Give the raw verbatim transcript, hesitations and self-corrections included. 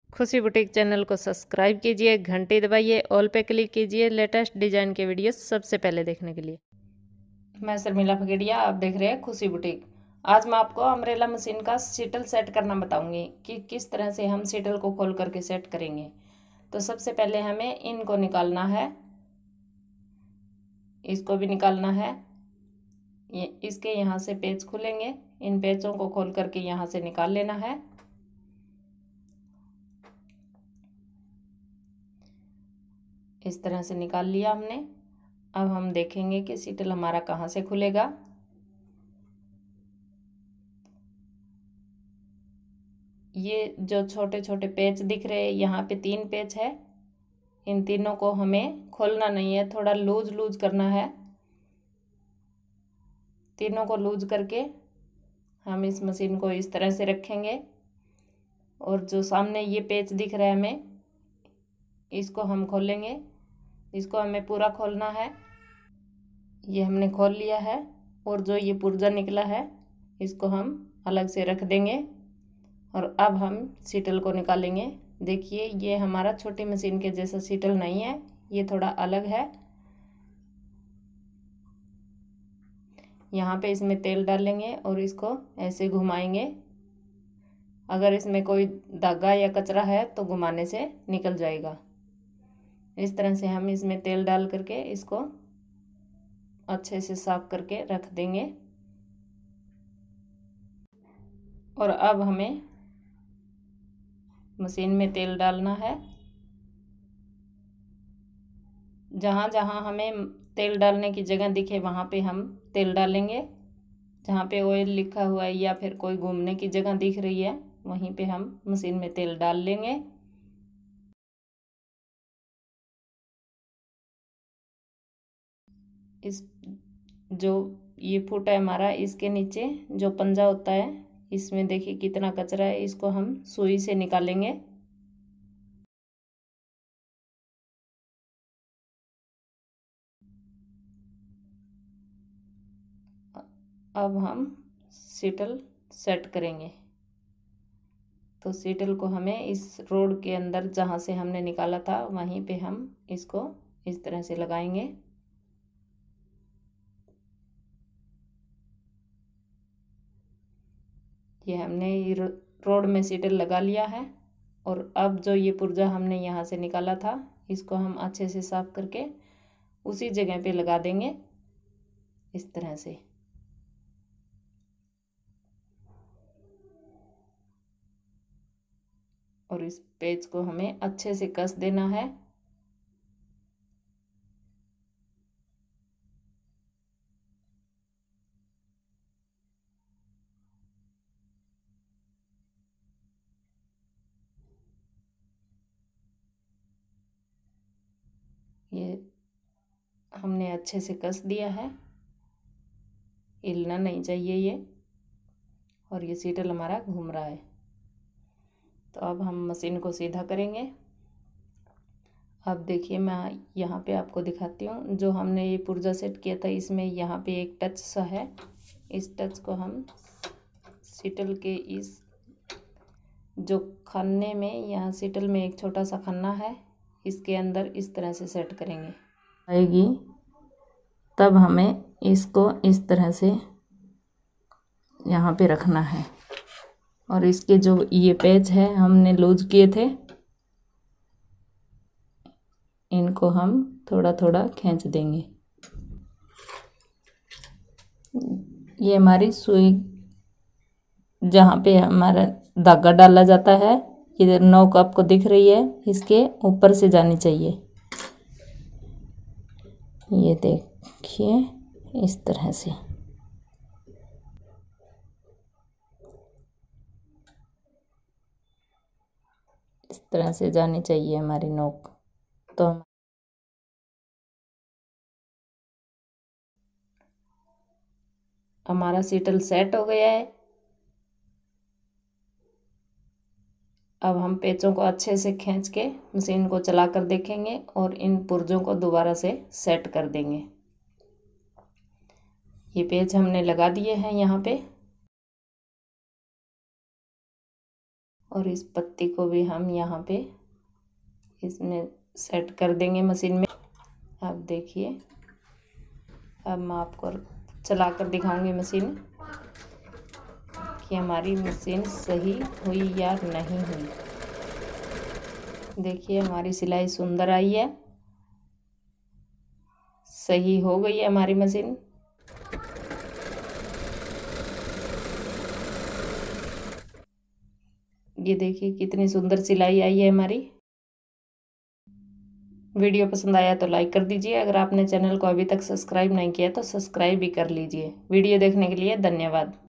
खुशी boutique channel को subscribe कीजिए, घंटी दबाइए, ऑल पे क्लिक कीजिए लेटेस्ट डिजाइन के वीडियो सबसे पहले देखने के लिए। मैं शर्मिला फगेड़िया, आप देख रहे हैं खुशी बुटीक। आज मैं आपको अम्ब्रेला मशीन का सीटल सेट करना बताऊंगी कि किस तरह से हम सीटल को खोल करके सेट करेंगे। तो सबसे पहले हमें इनको निकालना है, इसको भी निकालना है। ये इसके यहाँ से पेच खुलेंगे, इन पेचों को खोल करके यहाँ से निकाल लेना है। इस तरह से निकाल लिया हमने। अब हम देखेंगे कि सीटल हमारा कहाँ से खुलेगा। ये जो छोटे छोटे पेच दिख रहे हैं, यहाँ पे तीन पेच है। इन तीनों को हमें खोलना नहीं है, थोड़ा लूज लूज करना है। तीनों को लूज करके हम इस मशीन को इस तरह से रखेंगे। और जो सामने ये पेच दिख रहा है हमें, इसको हम खोलेंगे। इसको हमें पूरा खोलना है। ये हमने खोल लिया है। और जो ये पुर्जा निकला है, इसको हम अलग से रख देंगे। और अब हम सीटल को निकालेंगे। देखिए, ये हमारा छोटी मशीन के जैसा सीटल नहीं है, ये थोड़ा अलग है। यहाँ पे इसमें तेल डालेंगे और इसको ऐसे घुमाएंगे। अगर इसमें कोई धागा या कचरा है तो घुमाने से निकल जाएगा। इस तरह से हम इसमें तेल डाल करके इसको अच्छे से साफ करके रख देंगे। और अब हमें मशीन में तेल डालना है। जहाँ जहाँ हमें तेल डालने की जगह दिखे वहाँ पे हम तेल डालेंगे। जहाँ पे ऑयल लिखा हुआ है या फिर कोई घूमने की जगह दिख रही है, वहीं पे हम मशीन में तेल डाल लेंगे। इस जो ये फुट है हमारा, इसके नीचे जो पंजा होता है, इसमें देखिए कितना कचरा है। इसको हम सुई से निकालेंगे। अब हम सीटल सेट करेंगे। तो सीटल को हमें इस रोड के अंदर जहाँ से हमने निकाला था, वहीं पे हम इसको इस तरह से लगाएंगे। ये हमने ये रोड में सीटल लगा लिया है। और अब जो ये पुर्जा हमने यहाँ से निकाला था, इसको हम अच्छे से साफ करके उसी जगह पे लगा देंगे, इस तरह से। और इस पेज को हमें अच्छे से कस देना है। ये हमने अच्छे से कस दिया है, हिलना नहीं चाहिए ये। और ये सीटल हमारा घूम रहा है। तो अब हम मशीन को सीधा करेंगे। अब देखिए, मैं यहाँ पे आपको दिखाती हूँ। जो हमने ये पुर्जा सेट किया था, इसमें यहाँ पे एक टच सा है। इस टच को हम सीटल के इस जो खन्ने में, यहाँ सीटल में एक छोटा सा खन्ना है, इसके अंदर इस तरह से सेट करेंगे। आएगी तब हमें इसको इस तरह से यहाँ पे रखना है। और इसके जो ये पेच है हमने लूज किए थे, इनको हम थोड़ा थोड़ा खींच देंगे। ये हमारी सुई जहाँ पे हमारा धागा डाला जाता है, ये नोक आपको दिख रही है, इसके ऊपर से जानी चाहिए। ये देखिए, इस तरह से। इस तरह से जानी चाहिए हमारी नोक। तो हमारा सीटल सेट हो गया है। अब हम पेचों को अच्छे से खींच के मशीन को चला कर देखेंगे और इन पुर्जों को दोबारा से सेट कर देंगे। ये पेच हमने लगा दिए हैं यहाँ पे। और इस पत्ती को भी हम यहाँ पे इसमें सेट कर देंगे मशीन में। अब देखिए, अब मैं आपको चला कर दिखाऊंगी मशीन कि हमारी मशीन सही हुई या नहीं हुई। देखिए हमारी सिलाई सुंदर आई है, सही हो गई है हमारी मशीन। ये देखिए कितनी सुंदर सिलाई आई है हमारी। वीडियो पसंद आया तो लाइक कर दीजिए। अगर आपने चैनल को अभी तक सब्सक्राइब नहीं किया तो सब्सक्राइब भी कर लीजिए। वीडियो देखने के लिए धन्यवाद।